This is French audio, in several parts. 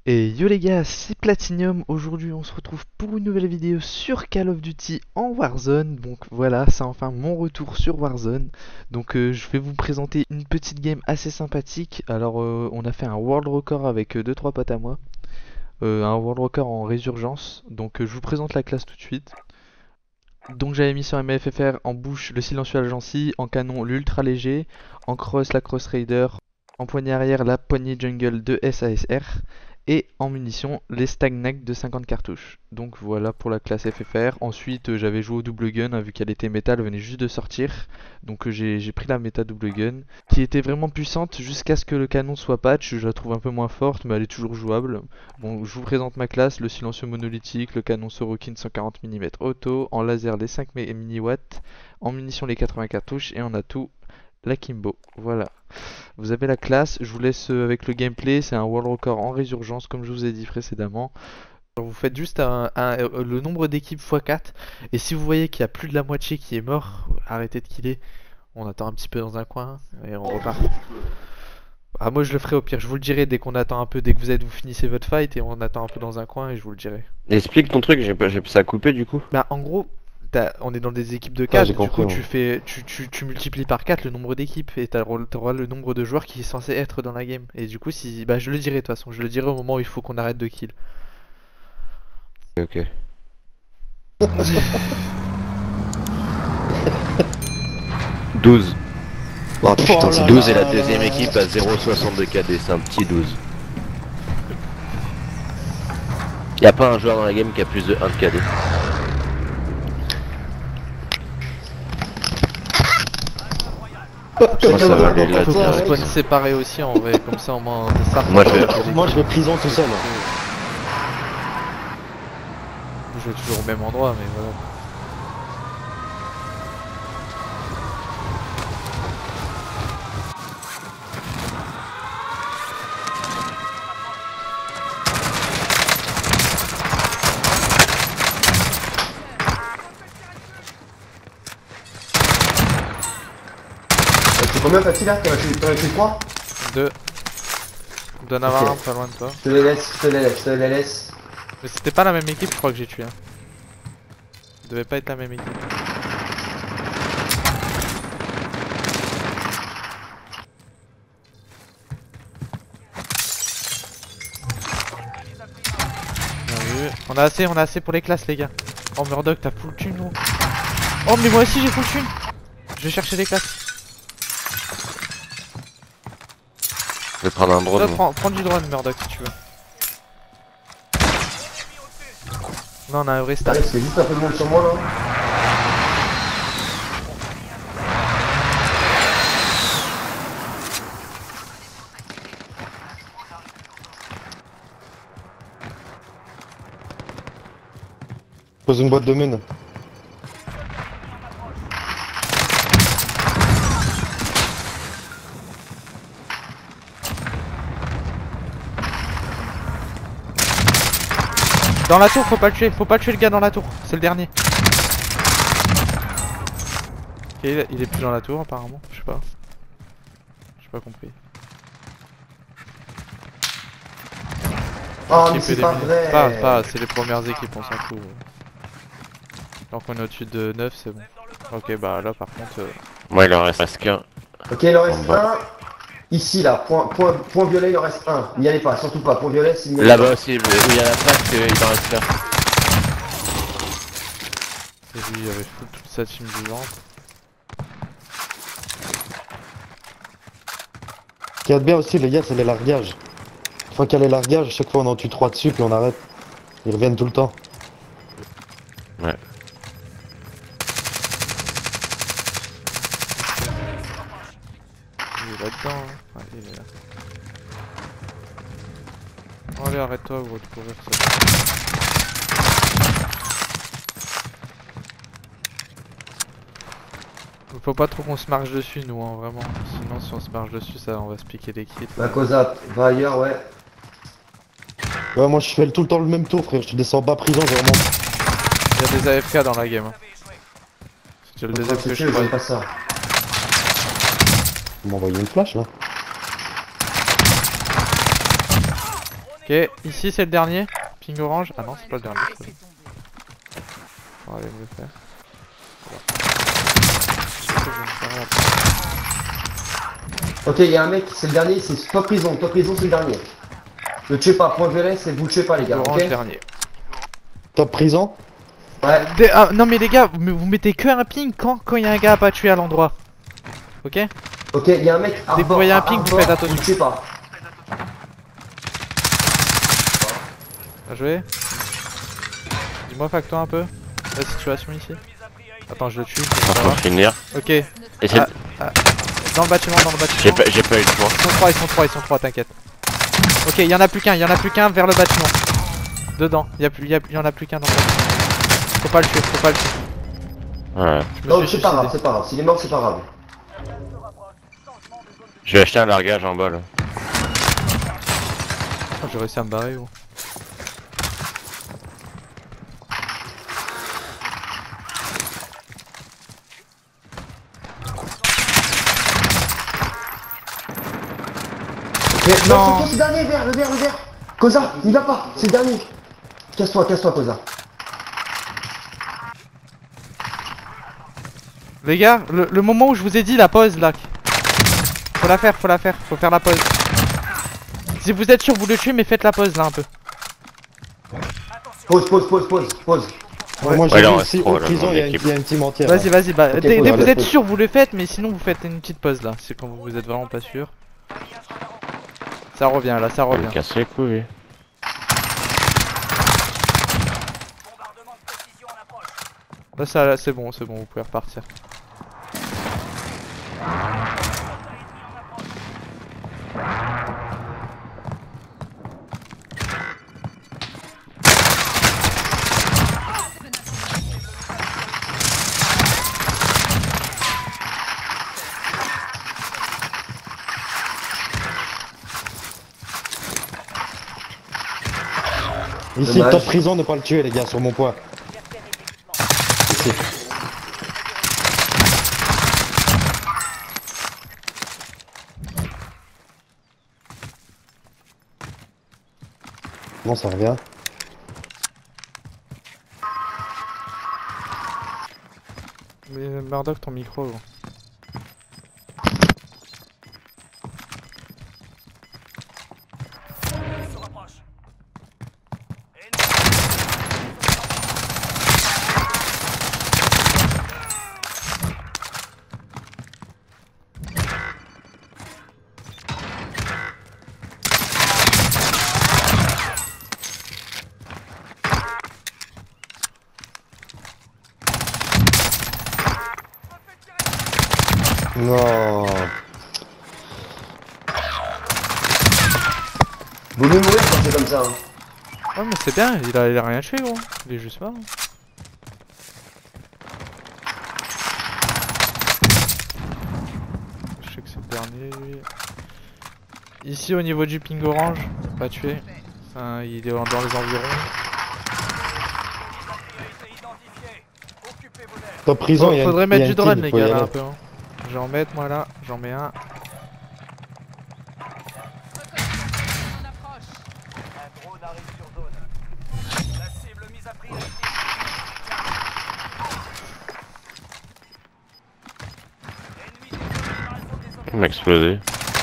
Et yo les gars, c'est Platinum. Aujourd'hui, on se retrouve pour une nouvelle vidéo sur Call of Duty en Warzone. Donc voilà, c'est enfin mon retour sur Warzone. Donc je vais vous présenter une petite game assez sympathique. Alors on a fait un world record avec 2-3 potes à moi. Un world record en résurgence. Donc je vous présente la classe tout de suite. Donc j'avais mis sur MFFR en bouche le silencieux Algency, en canon l'ultra léger, en cross la cross raider, en poignée arrière la poignée jungle de SASR et en munitions les stagnac de 50 cartouches. Donc voilà pour la classe FFR. Ensuite j'avais joué au double gun vu qu'elle était méta, elle venait juste de sortir. Donc j'ai pris la méta double gun qui était vraiment puissante jusqu'à ce que le canon soit patch. Je la trouve un peu moins forte mais elle est toujours jouable. Bon, je vous présente ma classe, le silencieux monolithique, le canon Sorokin 140 mm auto, en laser les 5 mW, en munitions les 80 cartouches et en atout la Kimbo. Voilà. Vous avez la classe, je vous laisse avec le gameplay, c'est un world record en résurgence comme je vous ai dit précédemment. Alors vous faites juste le nombre d'équipes x4 et si vous voyez qu'il y a plus de la moitié qui est mort, arrêtez de killer. On attend un petit peu dans un coin et on repart. Ah moi je le ferai au pire, je vous le dirai dès qu'on attend un peu, dès que vous finissez votre fight et on attend un peu dans un coin et je vous le dirai. Explique ton truc, ça a coupé du coup. Bah en gros, on est dans des équipes de Ah, 4, j'ai du compris, coup ouais. tu multiplies par 4 le nombre d'équipes et t'auras le nombre de joueurs qui est censé être dans la game. Et du coup si. Bah je le dirai de toute façon, je le dirai au moment où il faut qu'on arrête de kill. Ok. 12. Oh putain, c'est 12 et la deuxième équipe à 0,62 KD, c'est un petit 12. Y'a pas un joueur dans la game qui a plus de 1 de KD. Moi ça va aller là Faut qu'on direct. spawn séparés aussi en vrai, comme ça au moins ça. Moi je vais prison tout seul. Je vais toujours au même endroit mais voilà. C'est combien facile là? T'en as fait 3? 2. Doit en avoir Ok. un pas loin de toi. Je te les laisse, je te les laisse, je te les laisse. Mais c'était pas la même équipe je crois que j'ai tué. Ça devait pas être la même équipe. Bien vu. On a assez pour les classes les gars. Oh Murdoch t'as full thune nous. Oh mais moi aussi j'ai full thune. Je vais chercher les classes. Je vais prendre un drone. Toi, prends du drone Murdoch si tu veux. Non on a un vrai start. Allez, c'est juste un peu de monde sur moi là. Pose une boîte de mine. Dans la tour, faut pas tuer le gars dans la tour, c'est le dernier. Ok, il est plus dans la tour apparemment, je sais pas. J'ai pas compris. Oh, mais Équipe c'est pas éliminée. vrai. C'est les premières équipes, on s'en fout. Tant qu'on est au-dessus de 9, c'est bon. Ok, bah là par contre. Moi il en reste qu'un. Ok, il en reste En bas. un. Ici là, point violet, il en reste un. N'y allez pas, surtout pas. Point violet, c'est Là-bas aussi, où il y a la plaque, il en reste qu'un. Et lui, il y avait toute sa team vivante. Ce qu'il y a de bien aussi les gars, c'est les largages. Une fois qu'il y a les largages, chaque fois on en tue 3 dessus puis on arrête. Ils reviennent tout le temps. Ouais. Il est là-dedans, hein. Ouais, il est là. Oh, allez, arrête-toi, gros, de courir, ça. Faut pas trop qu'on se marche dessus, nous, hein, vraiment. Sinon, si on se marche dessus, ça, on va se piquer les kills. La Cosa, va ailleurs, ouais. Ouais, moi je fais tout le temps le même tour frère, je descends bas prison, je remonte. Il y a des AFK dans la game. Hein. C'est le deuxième que je J'aime crois. pas ça. Vous m'envoyez une flash là. Ok, Ok, ici c'est le dernier. Ping orange. Ah non, c'est pas le dernier. On va aller mieux faire. Ok, il y a un mec, c'est le dernier, c'est top prison c'est le dernier. Ne tuez pas, point violet, c'est vous le tuez pas les gars, Orange ok? dernier. Top prison. Ouais, Ah, non mais les gars, vous mettez que un ping quand il y a un gars à pas tuer à l'endroit. Ok? ok, il y a un mec Dès que vous voyez un ping, vous faites attention. Vous le tuez pas. Bien joué. Dis-moi Facto un peu la situation ici. Attends, je le tue. Faut finir. Ok. Et c'est... Dans le bâtiment, J'ai pas eu le choix. Ils sont trois, t'inquiète. Ok, il y en a plus qu'un vers le bâtiment. Dedans, il y en a plus qu'un dans le bâtiment. Faut pas le tuer. Ouais. Non, c'est pas grave, s'il est mort, c'est pas grave. Je vais acheter un largage en bas là. Oh, j'ai réussi à me barrer gros. Mais non, c'est le dernier, le vert. Koza, n'y va pas, c'est le dernier. Casse-toi, Koza. Les gars, le moment où je vous ai dit la pause là. Faut la faire, faut faire la pause. Si vous êtes sûr, vous le tuez, mais faites la pause là un peu. Pause. Ouais, moi j'ai Ouais, vu non, ici, c'est trop, en là, prison, mon il y a équipe. une team entière. Vas-y, bah, Ok, dès pause, que vous allez, êtes pause. sûr, vous le faites, mais sinon vous faites une petite pause là. C'est quand vous êtes vraiment pas sûr. Ça revient là, ça On va me revient. casser les couilles. Là, ça, c'est bon, vous pouvez repartir. Ici, Dommage. top prison, ne pas le tuer, les gars, sur mon point. Ici. Bon, ça revient. Mais Murdoch, ton micro gros. Non. Vaut mieux mourir quand c'est comme ça. Hein. Ouais, mais c'est bien, il a rien tué gros. Il est juste mort. Je sais que c'est le dernier lui. Ici au niveau du ping orange, pas tué. Enfin, il est dans les environs. Top prison, il y a Faudrait il y a mettre du une team, drone il les faut y gars là aller. un peu. Hein. Je vais en mettre moi là, j'en mets un. Il m'a explosé.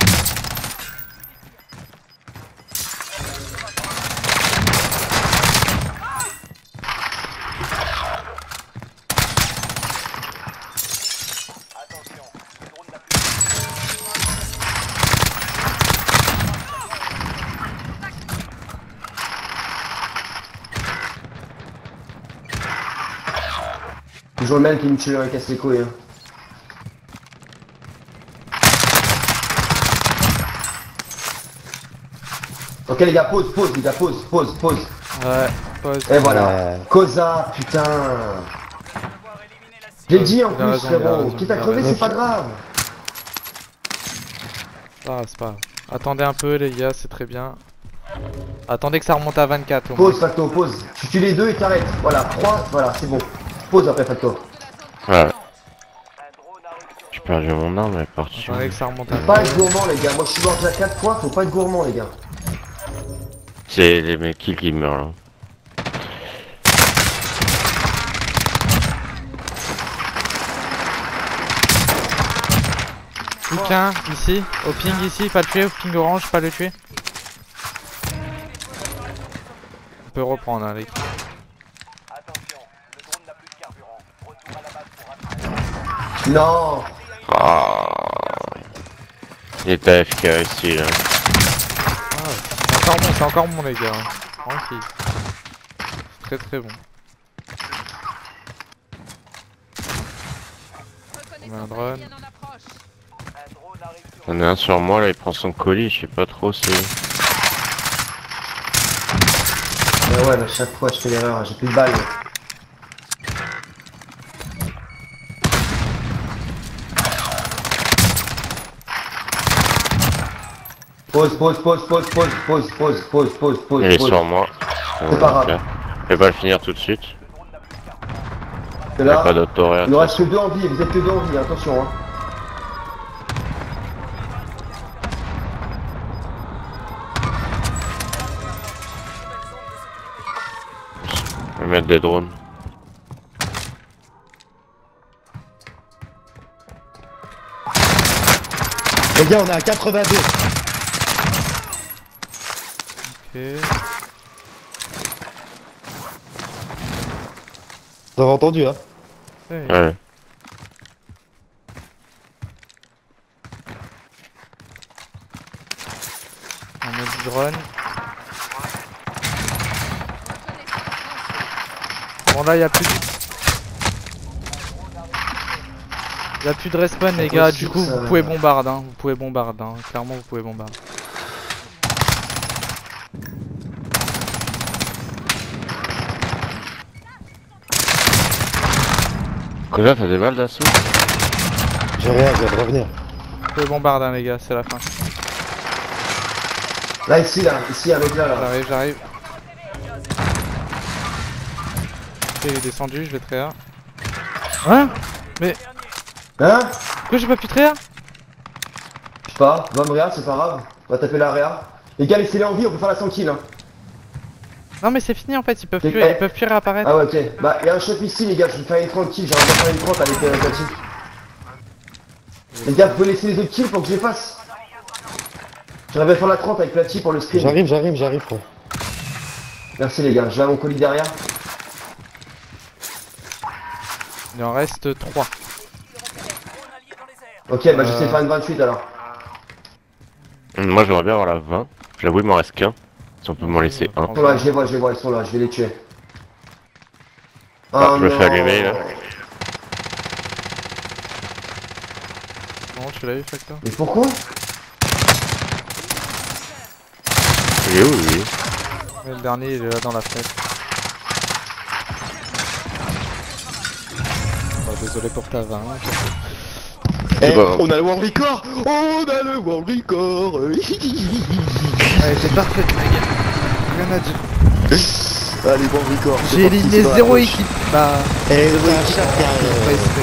Toujours le même qui me tue, hein, casse les couilles. Hein. Ok les gars, pause. Ouais, pause. Et voilà. Ouais. Koza, putain. J'ai dit en Il a plus raison, il a frérot, raison, quitte à il a crever raison. c'est pas grave. Ah, c'est pas grave. Attendez un peu les gars, c'est très bien. Attendez que ça remonte à 24 au moins. Pause Facto, pause. Tu tues les deux et t'arrêtes. Voilà, 3, voilà, c'est bon. Pause après Facto. Ouais. J'ai perdu mon arme, elle est partie. Attendez que ça remonte à Faut pas être gourmand les gars, moi je suis mort déjà 4 fois, faut pas être gourmand les gars. c'est les mecs qui meurent là. Plus qu'un, ici, au ping ici, pas le tuer, au ping orange, pas le tuer. On peut reprendre hein, l'équipe. Non. Ah. Il est AFK ici là. C'est encore bon les gars. Tranquille. Très très bon. On met un drone. On a un sur moi là, il prend son colis, je sais pas trop c'est... Mais ouais, mais à chaque fois je fais l'erreur, j'ai plus de balles. Pause. Il est sur moi. C'est pas grave. Je vais pas le finir tout de suite. C'est Il y a là. pas d'autoréa. Il nous reste que 2 en vie, vous êtes que 2 en vie, attention hein. Je vais mettre des drones. Les gars, on est à 82. Ok. Vous avez entendu, hein? Ouais. On met du drone. Bon là y'a plus de... Y'a plus de respawn les gars, du coup vous pouvez bombarder hein. Vous pouvez bombarder hein. Clairement vous pouvez bombarder. Cosa, t'as des balles d'assaut? J'ai rien, je viens de revenir. Vous pouvez bombarder hein, les gars, c'est la fin. Là, ici, avec là. J'arrive. Ok, il est descendu, je vais tréa. Hein? Mais Hein? pourquoi j'ai pas pu tréa? Je sais pas, va me réa, c'est pas grave. On va taper la réa. Les gars, laissez-les en vie, on peut faire la 100 kills hein. Non mais c'est fini en fait, ils peuvent plus réapparaître. Ah ouais, ok. Bah, y'a un shop ici, les gars, je vais faire une 30 kills, j'arrive à faire une 30 avec Platine. Les gars, vous pouvez laisser les autres kills pour que je les fasse. J'arrive à faire la 30 avec Platine pour le stream. J'arrive, frère. Merci les gars, je vais à mon colis derrière. Il en reste 3. Ok, bah j'essaie de faire une 28 alors. Moi j'aimerais bien avoir la 20. J'avoue il m'en reste qu'un. Si on peut m'en laisser un. Ils sont là, je les vois, ils sont là, je vais les tuer. Ah, je me fais non. allumer là. Bon, tu l'as eu Factor? Mais pourquoi? Il est où lui? Le dernier il est là dans la fenêtre. Oh, désolé pour ta 20. Eh, Bah, on a le world record. On a le world record. Elle était parfaite ma gueule. Rien à dire. Allez, world record. J'ai éliminé 0 équipe. Bah, Eh, pas exprès.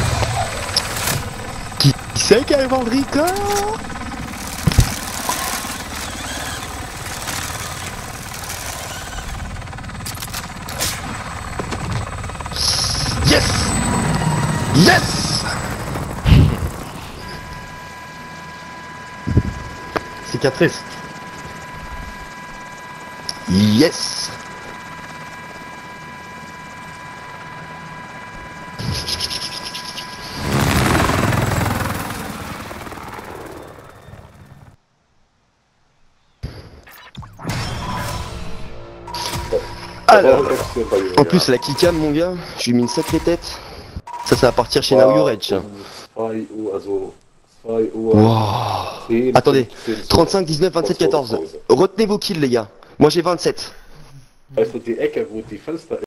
qui c'est qui a le world record? Yes! Yes! Cicatrice. Yes! Alors, en plus la keycam mon gars, je lui ai mis une sacrée tête. Ça va partir chez Now Your Edge. Wow. Attendez, 35, 19, 27, 14. Retenez vos kills les gars. Moi j'ai 27.